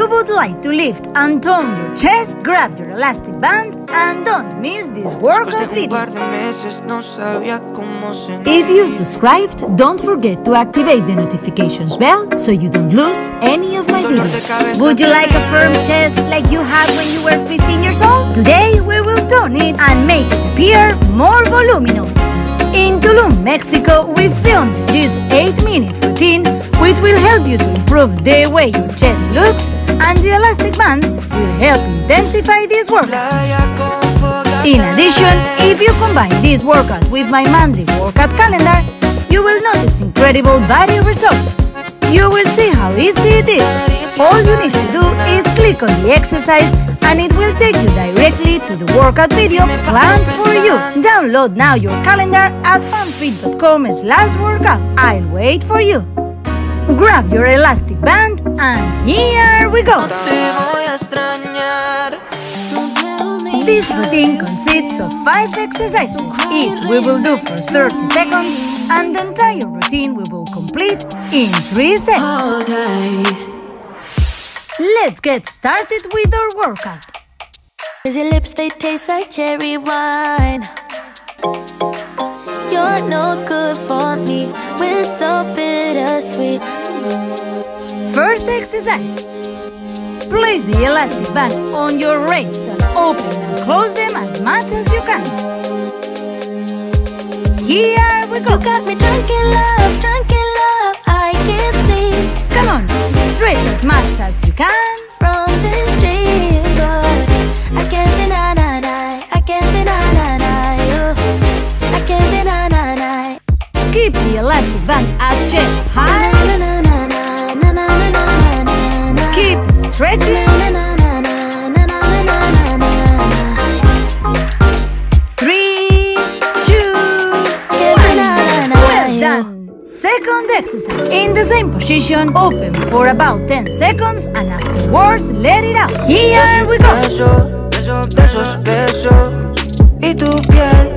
you would like to lift and tone your chest, grab your elastic band and don't miss this workout video. If you subscribed, don't forget to activate the notifications bell so you don't lose any of my videos. Would you like a firm chest like you had when you were 15 years old? Today we will tone it and make it appear more voluminous. In Tulum, Mexico, we filmed this 8-minute routine which will help you to improve the way your chest looks, and the elastic bands will help intensify this workout. In addition, if you combine this workout with my monthly workout calendar, you will notice incredible body results. You will see how easy it is. All you need to do is click on the exercise and it will take you directly to the workout video planned for you. Download now your calendar at fanfit.com/workout. I'll wait for you. Grab your elastic band and here we go. This routine consists of 5 exercises. Each we will do for 30 seconds and the entire routine we will complete in 3 sets. Let's get started with our workout. Your lips, they taste like cherry wine. You're no good for me, we're so bittersweet. First exercise. Place the elastic band on your waist and open and close them as much as you can. Here we go. You got me drunk in love, I can't sleep. Come on, stretch as much as you can. From this dream, but I can't deny, I can't deny, I can't deny. Keep the elastic band at chest high. Keep stretching. 3, 2, 1. Well done. Second exercise. In the same position, open for about 10 seconds and afterwards let it out. Here we go. Besos, besos y tu piel.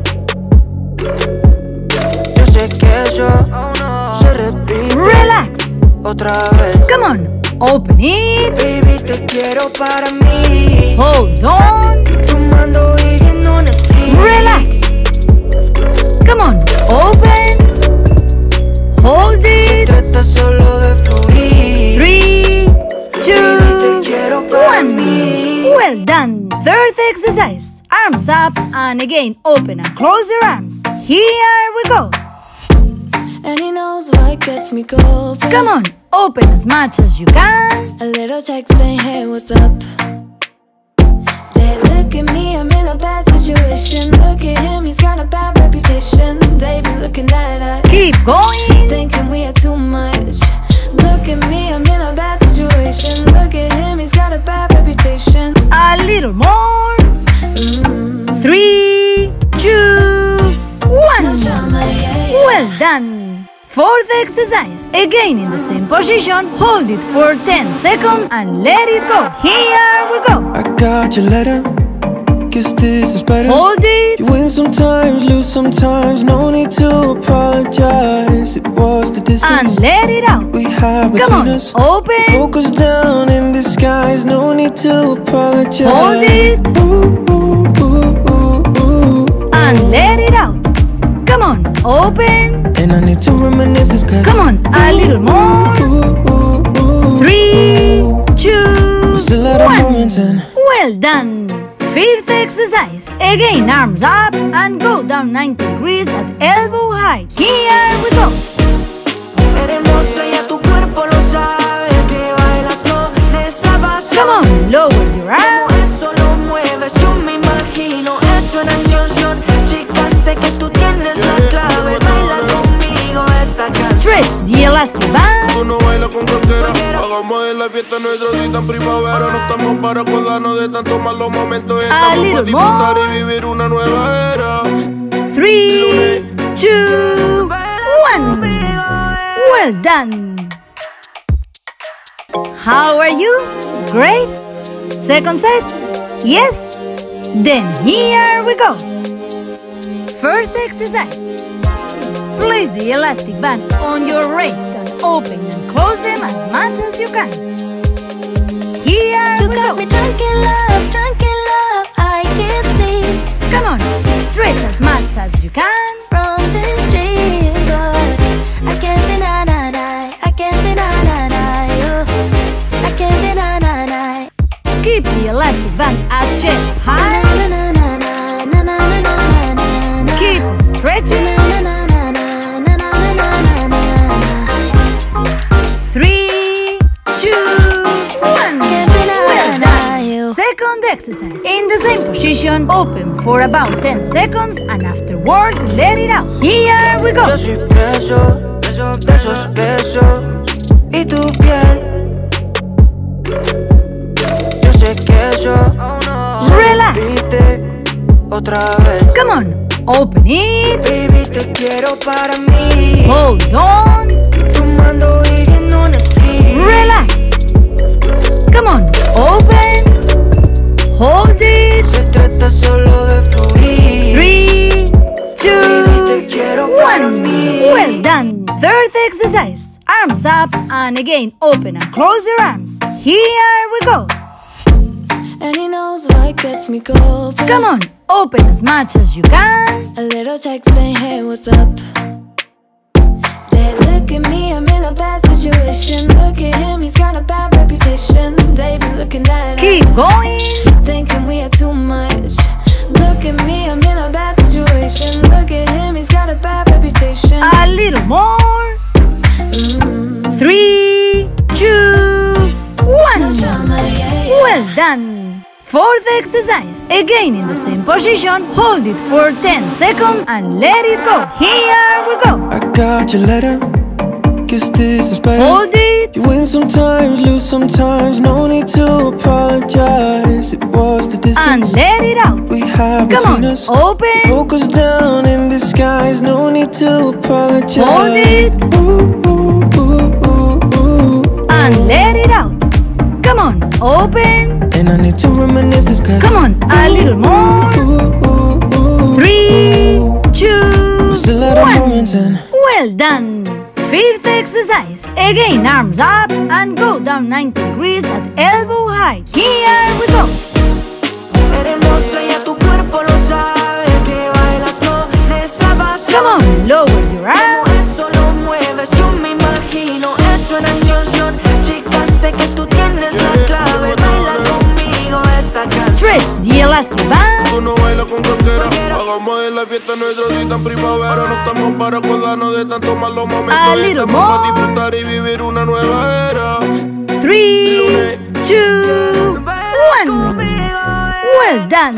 Yo sé que eso se repite. Relax. Otra vez. Come on. Open it. Baby, te quiero para mí. Hold on. Tomando y yendo en el frío. Relax. Come on. Open. Hold Se it. trata solo de fluir. 3, 2, Baby, te quiero para 1. mí. Well done. Third exercise. Arms up and again open and close your arms. Here we go. And he knows what gets me going. Come on. Open as much as you can. A little text saying, hey, what's up? They look at me, I'm in a bad situation. Look at him, he's got a bad reputation. They be looking at us, Keep going. thinking we are too much. Look at me, I'm in a bad situation. Look at him, he's got a bad reputation. A little more. 3, 2, 1. Well done. Fourth exercise. Again in the same position, hold it for 10 seconds and let it go. Here we go. I got your letter, guess this is better. Hold it. You win sometimes, lose sometimes, no need to apologize. It was the distance And let it out. we had Come between on. us. Open. Broke us down in disguise, no need to apologize. Hold it. Ooh, ooh, ooh, ooh, ooh. And let it out. Come on. Open. And I need to reminisce this cause Come on. A little more. ooh, ooh, ooh, 3, ooh. 2, Still at a 1. moment and Well done. Fifth exercise. Again, arms up and go down 90 degrees at elbow height. Here we go. Hermosa, ya tu cuerpo lo sabe. Que bailas con esa pasión. Come on, lower your arms. Eso lo mueves, yo me imagino eso en acción. Chica, sé que tú tienes la clave. Baila conmigo esta canción. Stretch the elastic band. Tú no bailas con cualquiera. Hagamos de la fiesta nuestra cita en primavera. No estamos para acordarnos de tantos malos momentos. Estamos little para disfrutar more. y vivir una nueva era. 3, 2, 1. Well done. How are you? Great? Second set? Yes? Then here we go. First exercise. Place the elastic band on your waist and open and close them as much as you can. we got go. me drunk in love, I can't see. Come on, stretch as much as you can. From this dream, but I can't deny, I can't deny, oh. I can't deny. Keep the elastic band at chest high. Keep stretching. 3, 2, 1. Well done. Second exercise. In the same position, open for about 10 seconds and afterwards let it out. Here we go. Yo soy preso de esos besos y tu piel. Yo sé que eso se Relax. repite otra vez. Come on, open it. Baby, te quiero para mí. Hold on. Tomando y viendo Netflix. Relax. Come on, open. Hold it. Se trata solo de fluir. 3, 2, Baby, te quiero para 1. mí. Well done. Third exercise. Arms up and again open and close your arms. Here we go. And he knows what gets me going. Come on, open as much as you can. A little text saying, hey, what's up? They look at me, I'm in a bad situation. Look at him, he's got a bad reputation. They be looking at Keep us, going. thinking we are too much. Look at me, I'm in a bad situation. Look at him, he's got a bad reputation. A little more. 3, 2, 1. No drama, yeah, yeah. Well done. Fourth exercise. Again in the same position, hold it for 10 seconds and let it go. Here we go. I got your letter, guess this is better. Hold it. You win sometimes, lose sometimes, no need to apologize. It was the And distance let it out. we had Come between on, us. open. Broke us down in disguise, no need to apologize. Hold it. Ooh, ooh, ooh, ooh, ooh. And let it out. Come on, open. And I need to reminisce this cause Come on, a little more. ooh, ooh, ooh, 3, ooh. 2, Still at a 1. moment and Well done. Fifth exercise. Again, arms up and go down 90 degrees at elbow height. Here we go. Eres hermosa y a tu cuerpo lo sabe. Que bailas con esa pasión. Come on, lower your Como arms. eso lo mueves, yo me imagino eso en acción. Chica, sé que tú tienes la clave. Baila conmigo esta canción. Stretch the elastic band. Tú no bailas con cualquiera. Hagamos de la fiesta nuestra cita en primavera. No estamos para acordarnos de tantos malos momentos. A little Estamos para more. disfrutar y vivir una nueva era. 3, 2, 1. Well done.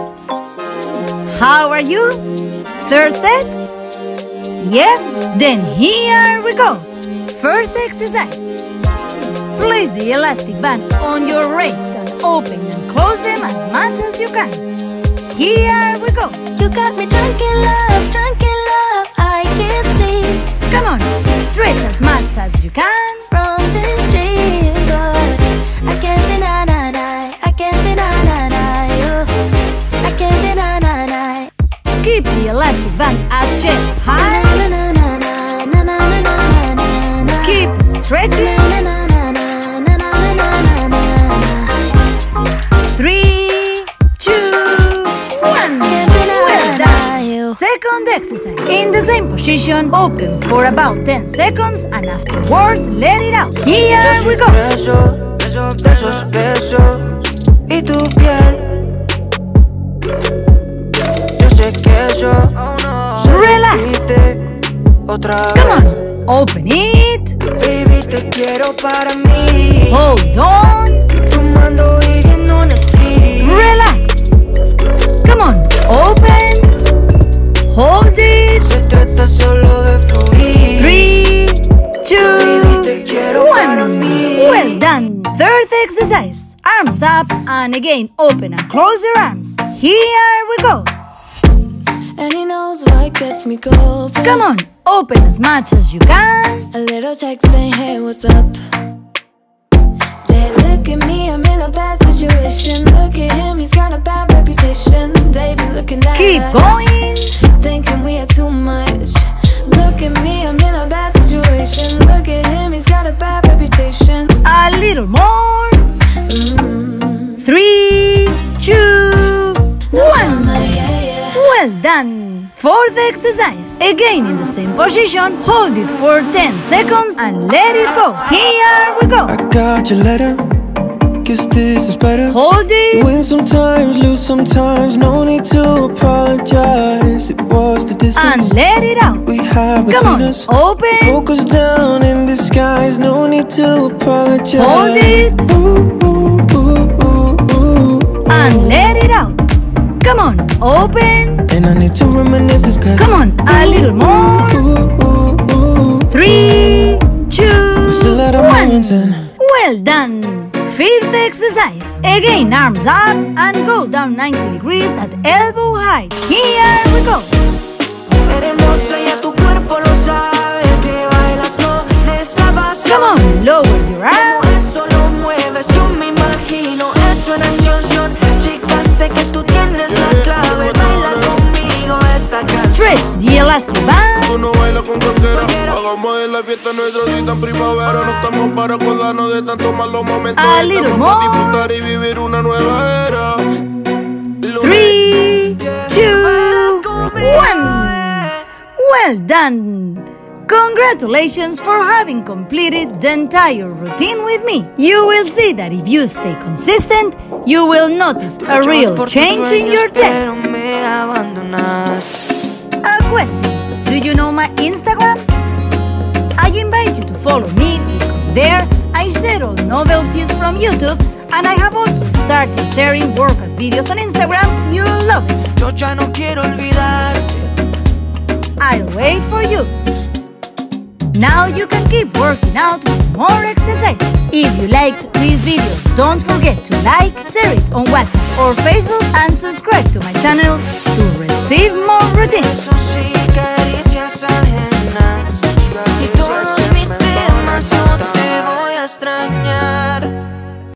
How are you? Third set? Yes? Then here we go. First exercise. Place the elastic band on your wrist and open and close them as much as you can. Here we go. You got me drunk in love, I can't see. Come on, stretch as much as you can. From this dream, but I can't deny, I can't deny, oh. I can't deny. Keep the elastic band at chest high. Keep stretching. 3, 2, 1. Well done. Second exercise. In the same position, open for about 10 seconds and afterwards let it out. Here we go. Preso de esos besos y tu piel. Yo sé que eso se Relax. repite otra Come vez. on, open it. Baby, te quiero para mí. Hold on. Tomando y viendo Netflix. Relax. Come on, open. Hold it. Se trata solo de fluir. 3, 2, te quiero para 1. mí. Well done. Third exercise. Arms up and again open and close your arms. Here we go. And he knows what gets me going. Come on, open as much as you can. A little text saying, hey, what's up? They look at me, I'm in a bad situation. Look at him, he's got a bad reputation. They be looking at Keep us, going. thinking we are too much. Look at me, I'm in a bad situation. Look at him, he's got a bad reputation. A little more. done! Fourth exercise. Again in the same position, hold it for 10 seconds and let it go. Here we go. I got your letter, guess this is better. Hold it. Win sometimes, lose sometimes, no need to apologize. It was the distance And let it out. we had Come between on, us. open. Broke us down in disguise, no need to apologize. Hold it. Ooh, ooh, ooh, ooh, ooh. And let it out. Come on, open. And I need to reminisce this cause Come on, a little more. ooh, ooh, ooh. 3, 2, We're still at our 1. moments and Well done. Fifth exercise. Again, arms up and go down 90 degrees at elbow height. Here we go. Hermosa, ya tu cuerpo lo sabe, que bailas con esa pasión. Come on, lower your arms. Como eso lo mueves, yo me imagino eso en acción. Chica, sé que tú tienes la clave, baila conmigo esta canción. Stretch the elastic band. Tú no bailas con cualquiera. Hagamos de la fiesta nuestra cita en primavera. No estamos para acordarnos de tantos malos momentos. A little Estamos more. para disfrutar y vivir una nueva era. 3, 2, 1. Well done. Congratulations for having completed the entire routine with me. You will see that if you stay consistent, you will notice a real change in your chest. A question. Do you know my Instagram? I invite you to follow me because there I share all novelties from YouTube and I have also started sharing workout videos on Instagram. You'll love it. Yo ya no quiero olvidarte. I'll wait for you. Now you can keep working out with more exercises. If you liked this video, don't forget to like, share it on WhatsApp or Facebook and subscribe to my channel to receive more routines.